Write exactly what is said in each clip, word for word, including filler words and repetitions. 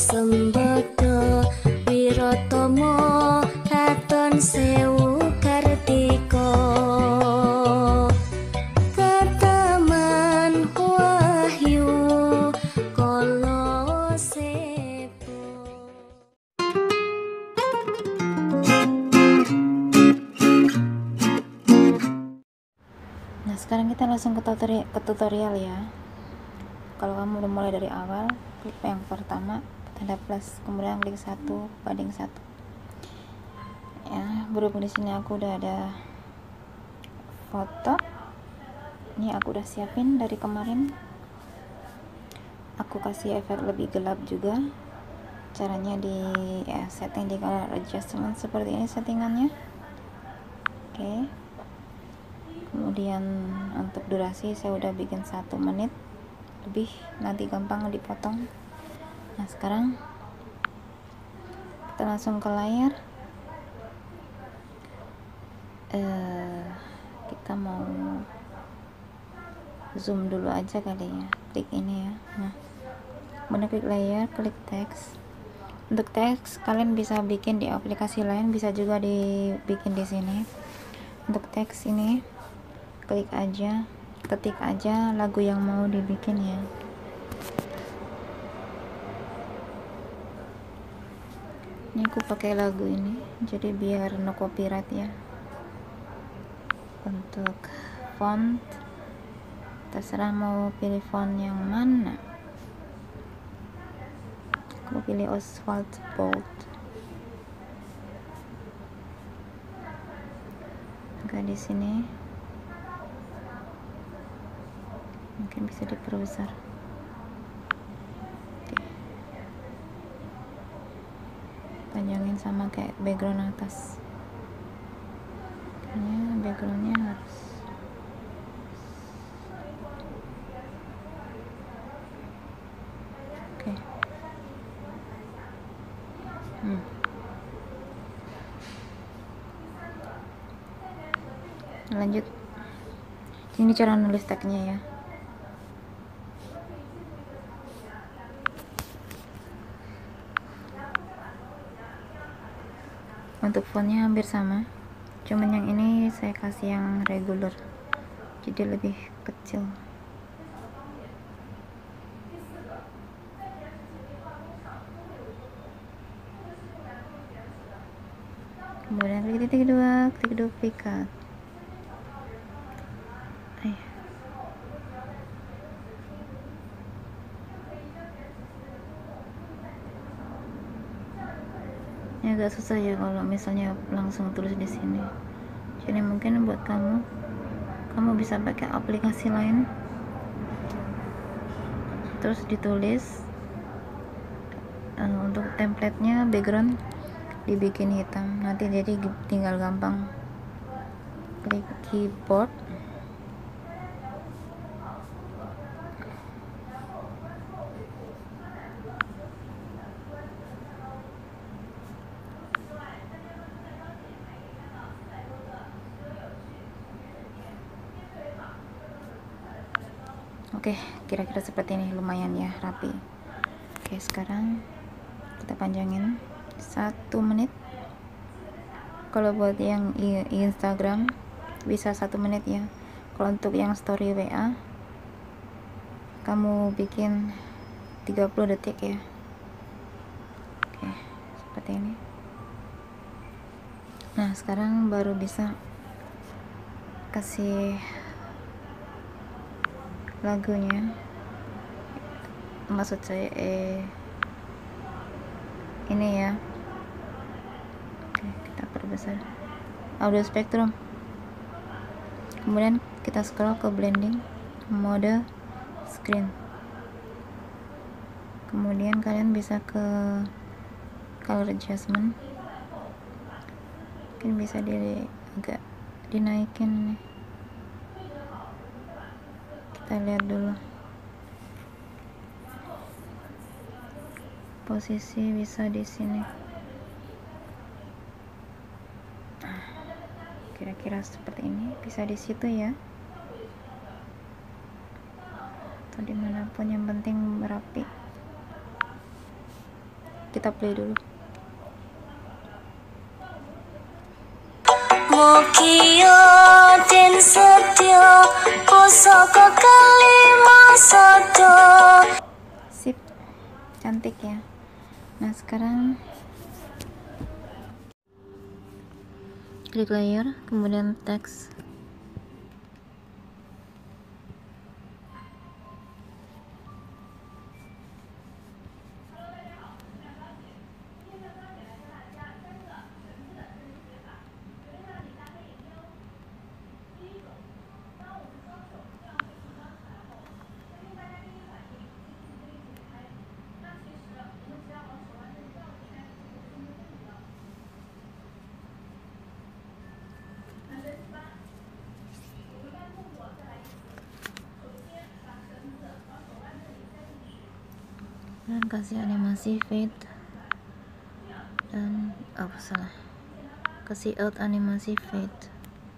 Sembada Wiratomo katon sewu kartika kataman wahyu kala sepo. Nah, sekarang kita langsung ke tutorial, ke tutorial ya. Kalau kamu udah mulai dari awal, klik yang pertama tanda plus, kemudian klik satu banding satu. Ya, berhubung di sini aku udah ada foto. Ini aku udah siapin dari kemarin. Aku kasih efek lebih gelap juga. Caranya di ya, setting di color adjustment seperti ini settingannya. Oke. Kemudian untuk durasi saya udah bikin satu menit lebih, nanti gampang dipotong. Nah, sekarang kita langsung ke layar. Uh, kita mau zoom dulu aja kali ya. Klik ini ya. Nah, kemudian klik layar, klik teks. Untuk teks kalian bisa bikin di aplikasi lain, bisa juga dibikin di sini. Untuk teks ini klik aja, ketik aja lagu yang mau dibikin ya. Ini aku pakai lagu ini, jadi biar no copyright ya. Untuk font terserah mau pilih font yang mana. Aku pilih Oswald Bold. Enggak di sini. Mungkin bisa diperbesar. Oke. Panjangin sama kayak background atas. Kayaknya backgroundnya harus oke. Hmm. Lanjut. Ini cara nulis tagnya ya. Untuk fontnya hampir sama, cuman yang ini saya kasih yang regular, jadi lebih kecil. Kemudian klik titik dua, klik duplikat. Ayah. Ini agak susah ya kalau misalnya langsung tulis di sini. Jadi mungkin buat kamu, kamu bisa pakai aplikasi lain, terus ditulis. Uh, untuk templatenya background dibikin hitam, nanti jadi tinggal gampang klik keyboard. Oke, kira-kira seperti ini, lumayan ya, rapi. Oke, sekarang kita panjangin satu menit. Kalau buat yang Instagram bisa satu menit ya. Kalau untuk yang story W A kamu bikin tiga puluh detik ya. Oke, seperti ini. Nah, sekarang baru bisa kasih lagunya, maksud saya eh ini ya. Oke, kita perbesar audio spektrum, kemudian kita scroll ke blending mode screen, kemudian kalian bisa ke color adjustment, mungkin bisa di agak dinaikin nih. Kita lihat dulu posisi, bisa di sini. Kira-kira seperti ini, bisa di situ ya, atau dimanapun, yang penting rapi. kita play dulu. Mukiyo den sedya pusaka kelima sada. Sip, cantik ya. Nah sekarang klik layer, kemudian teks. Dan kasih animasi fade dan oh salah kasih out animasi fade,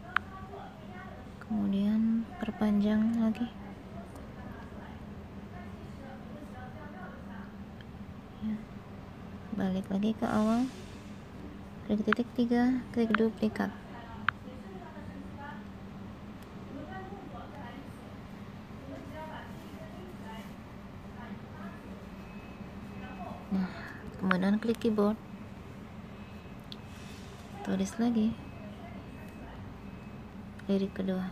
kemudian perpanjang lagi ya. Balik lagi ke awal, klik titik tiga, klik duplikat. Nah, kemudian klik keyboard, tulis lagi lirik kedua.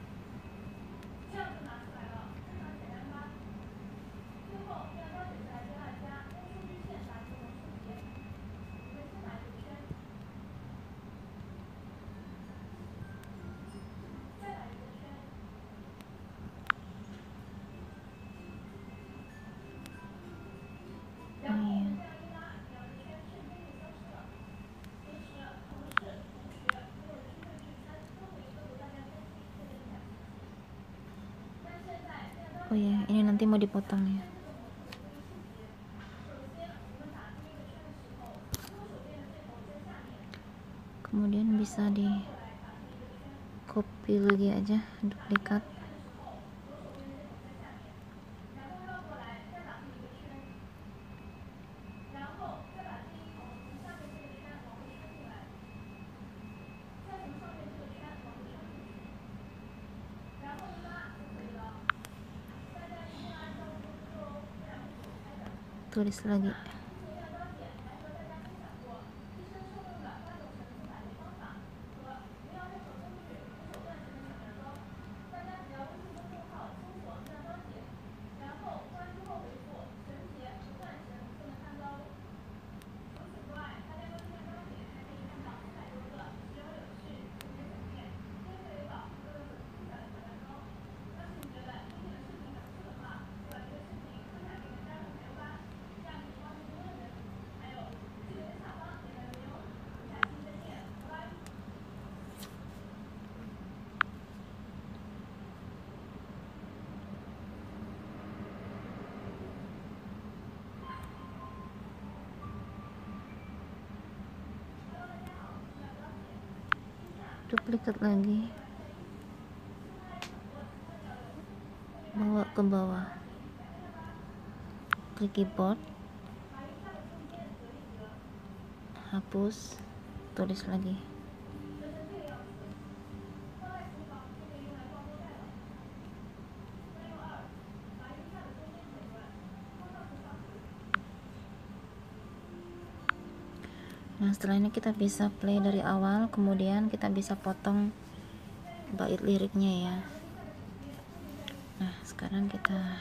Oh ya, ini nanti mau dipotong ya. Kemudian bisa di copy lagi aja, duplikat. Tulis lagi. Duplikat lagi, bawa ke bawah, klik keyboard, hapus, tulis lagi. Nah setelah ini kita bisa play dari awal, kemudian kita bisa potong bait liriknya ya. Nah sekarang kita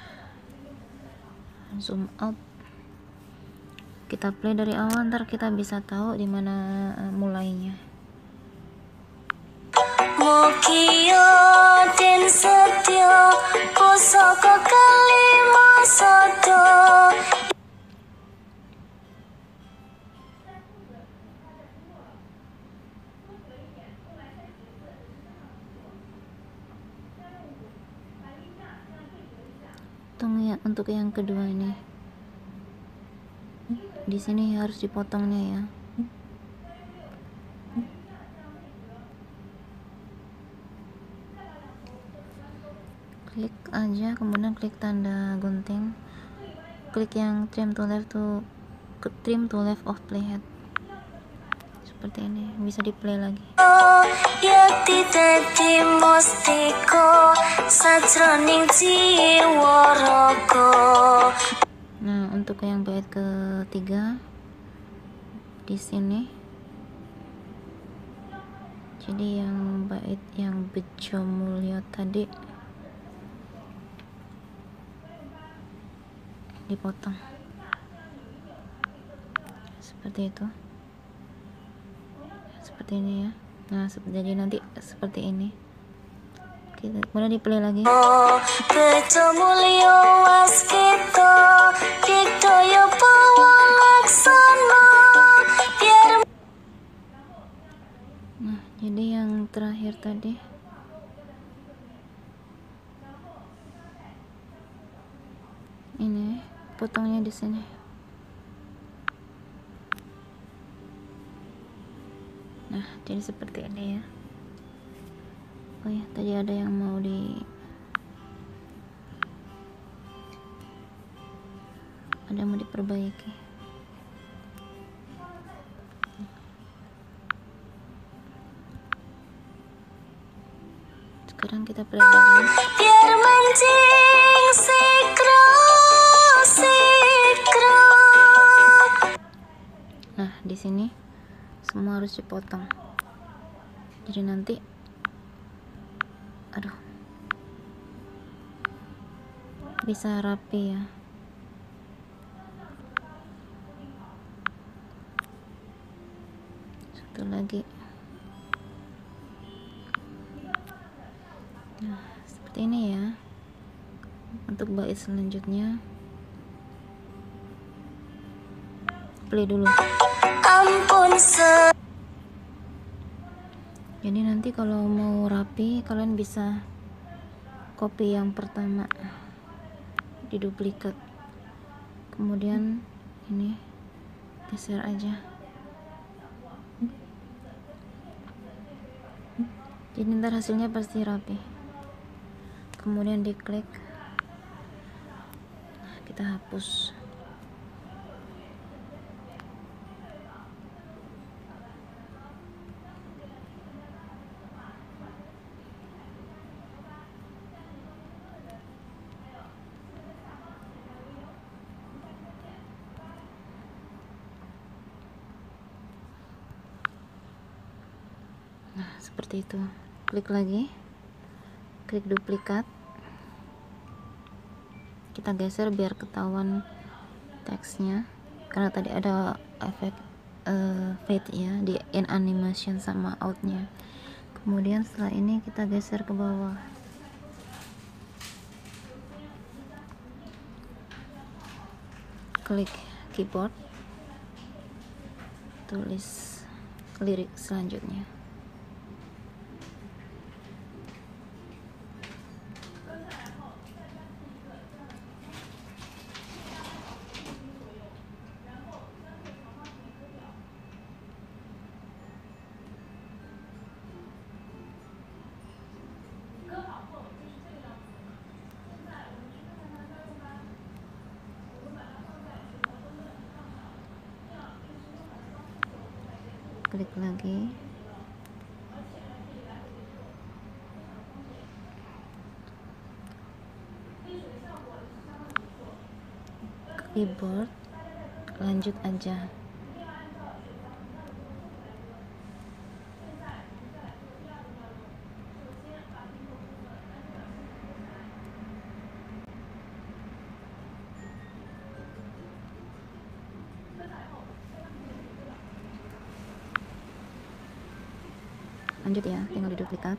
zoom out, kita play dari awal, ntar kita bisa tahu di mana uh, mulainya. Mukiyo den sedya pusaka kelima sada. Potong ya untuk yang kedua ini. Di sini harus dipotongnya ya. Klik aja, kemudian klik tanda gunting, klik yang trim to left to ke trim to left of playhead seperti ini, bisa di play lagi. Yakti dadi mustiko sajroning jiwa raga. Nah, untuk yang bait ketiga di sini, jadi yang bait yang bejo mulya tadi dipotong seperti itu, seperti ini ya. Nah, jadi nanti seperti ini. Kita kemudian di play lagi. Bejo mulya waskita dikdaya pawalaksana biar. Nah, jadi yang terakhir tadi ini potongnya di sini. Nah, jadi seperti ini ya. Oh ya, tadi ada yang mau di ada yang mau diperbaiki. Sekarang kita play lagi. Biar mancing sikro sikro. Nah, di sini semua harus dipotong. Jadi nanti aduh bisa rapi ya. Satu lagi. Nah, seperti ini ya. Untuk bait selanjutnya play dulu. Ampun se. Jadi nanti kalau mau rapi, kalian bisa copy yang pertama, diduplikat, kemudian ini geser aja. Jadi ntar hasilnya pasti rapi. Kemudian diklik, nah, kita hapus. Nah, seperti itu. Klik lagi, klik duplikat, kita geser biar ketahuan teksnya, karena tadi ada efek uh, fade ya di in animation sama outnya. Kemudian setelah ini kita geser ke bawah. Klik keyboard, tulis lirik selanjutnya. Klik lagi, keyboard, lanjut aja. Lanjut ya, tinggal diduplikat,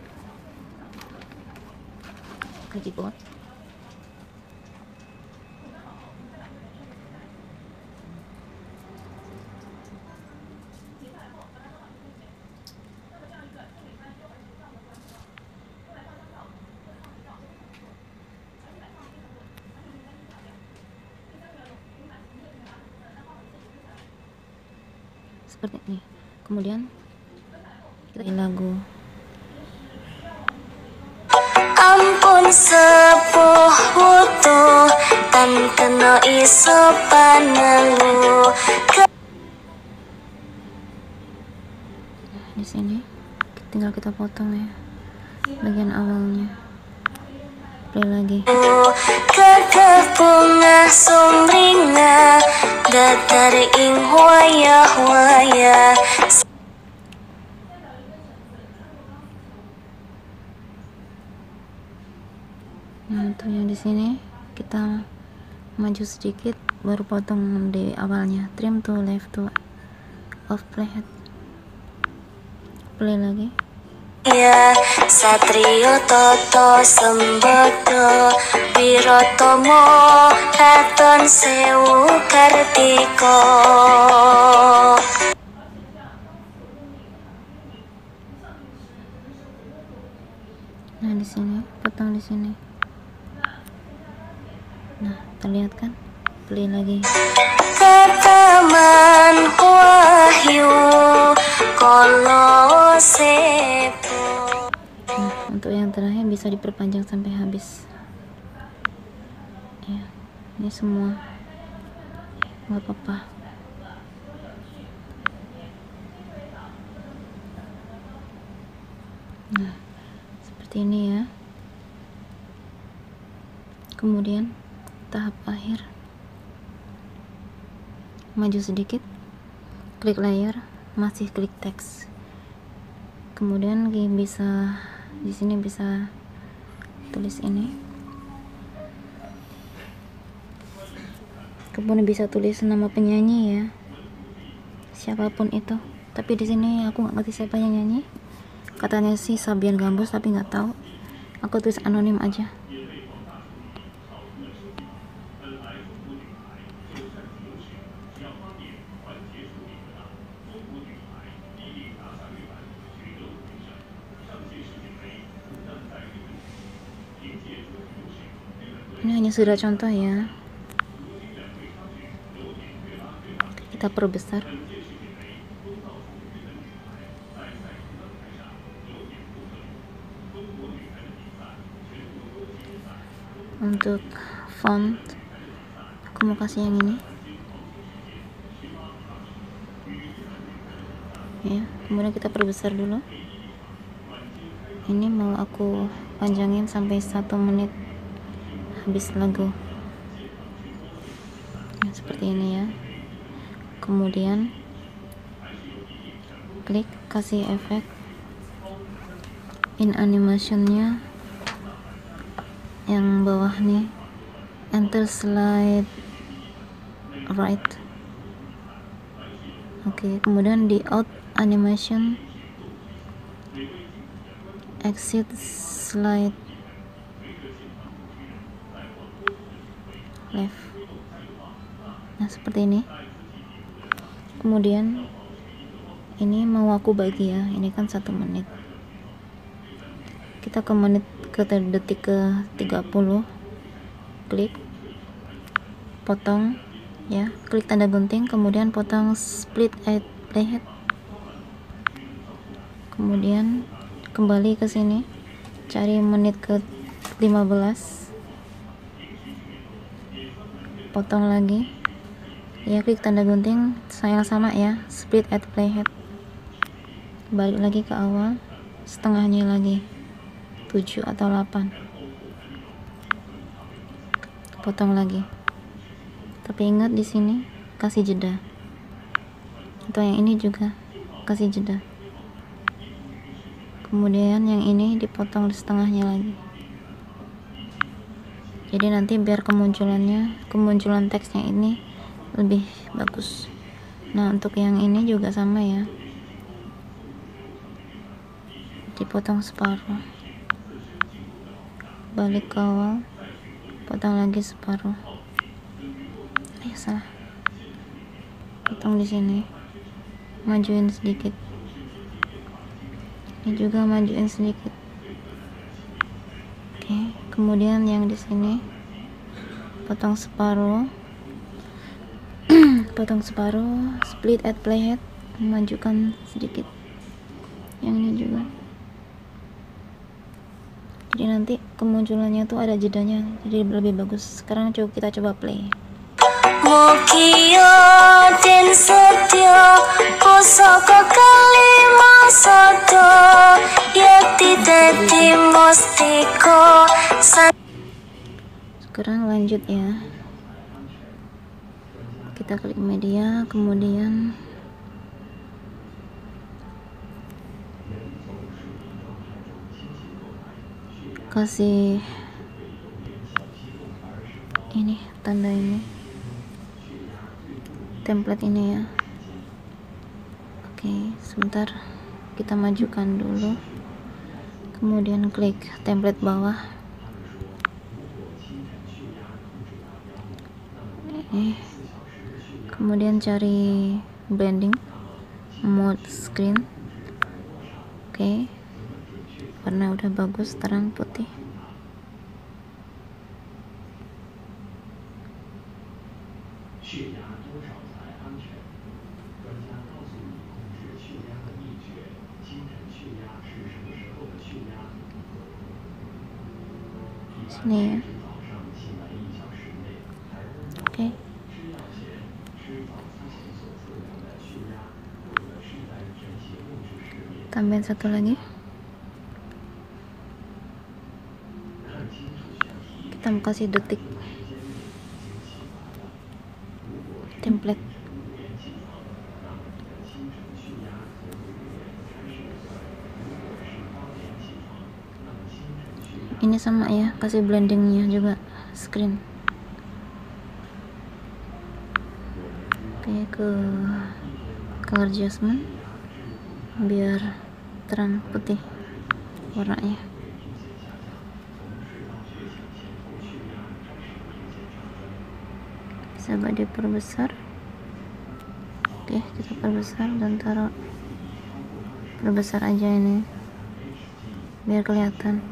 klik keyboard, seperti ini. Kemudian kita lagu. ampun sepuh wutuh tan kena iso panelu. Di sini tinggal kita potong ya bagian awalnya. Play lagi. Kakak bunga sumringah datar ing wayah-wayah. Nah, untuk yang di sini kita maju sedikit baru potong di awalnya. Trim to left to off playhead. Play lagi. Ya satrio toto sembodo wirotomo katon sewu kartiko. Nah, di sini potong di sini. Nah, terlihat kan? Play lagi. Kataman wahyu kolo sepo. Nah, untuk yang terakhir bisa diperpanjang sampai habis. Ya, ini semua nggak apa-apa. Nah, seperti ini ya. Kemudian tahap akhir, maju sedikit, klik layer, masih klik teks. Kemudian bisa di sini bisa tulis ini. Kemudian bisa tulis nama penyanyi ya, siapapun itu. Tapi di sini aku nggak ngerti siapa yang nyanyi. Katanya sih Sabian Gambus, tapi nggak tahu. Aku tulis anonim aja. Ini hanya sudah contoh ya. Kita perbesar. Untuk font aku mau kasih yang ini ya. Kemudian kita perbesar dulu. Ini mau aku panjangin sampai satu menit habis lagu ya, seperti ini ya. Kemudian klik kasih efek in animationnya yang bawah nih, enter slide right. Oke, kemudian di out animation exit slide left. Nah, seperti ini. Kemudian ini mau aku bagi ya, ini kan satu menit, kita ke menit ke detik ke tiga puluh, klik potong ya, klik tanda gunting, kemudian potong split at playhead, kemudian kembali ke sini, cari menit ke lima belas, potong lagi ya, klik tanda gunting yang sama ya, split at playhead, balik lagi ke awal, setengahnya lagi tujuh atau delapan, potong lagi. Tapi ingat di sini kasih jeda, atau yang ini juga kasih jeda. Kemudian yang ini dipotong setengahnya lagi. Jadi nanti biar kemunculannya, kemunculan teksnya ini lebih bagus. Nah, untuk yang ini juga sama ya, dipotong separuh, balik ke awal, potong lagi separuh. Eh, salah. Potong di sini, majuin sedikit. Ini juga majuin sedikit. Oke, kemudian yang di sini potong separuh, potong separuh, split at playhead, majukan sedikit. Yang ini juga. jadi nanti kemunculannya tuh ada jedanya, jadi lebih bagus. Sekarang coba kita coba play. Mugia den setya pusaka kelima sada yakti dadi mustika. Sekarang lanjut ya, kita klik media, kemudian kasih ini tanda ini, template ini ya. Oke, sebentar kita majukan dulu, kemudian klik template bawah. Eh, kemudian cari blending mode screen. Oke, warna udah bagus, terang putih. Sini ya. Oke, tambahin satu lagi, kita mau kasih detik template. Ini sama ya, kasih blendingnya juga screen. Oke, ke color adjustment biar terang putih warnanya. Bisa diperbesar. Oke, kita perbesar dan taruh, perbesar aja ini biar kelihatan.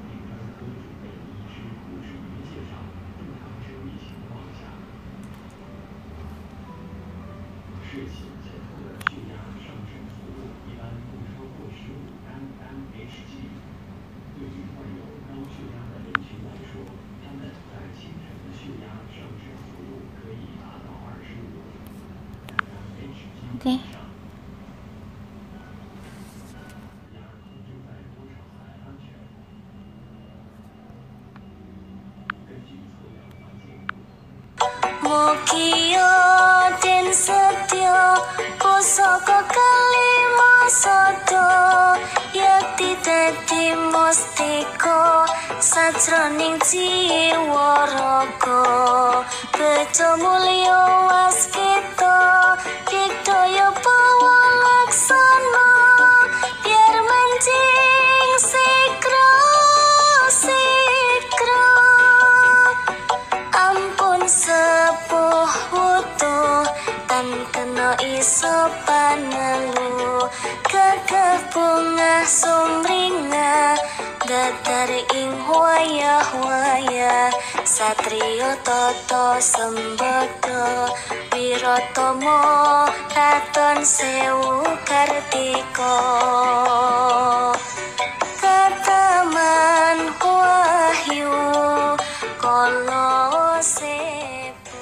Oke, Mugia den setya pusaka kelima sada yakti dadi mustika sajroning jiwa raga. Bejo mulya waskita digdaya pawalaksana biar mancing sikra sikra. Ampun sepuh wutuh tan kena iso panelu gagah bunga sumringah datar ing wayah-wayah. Satrio tata sembada wiratomo katon sewu kartika. Kataman wahyu kala sepo.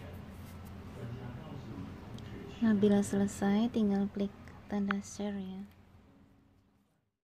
nah bila selesai tinggal klik tanda share ya.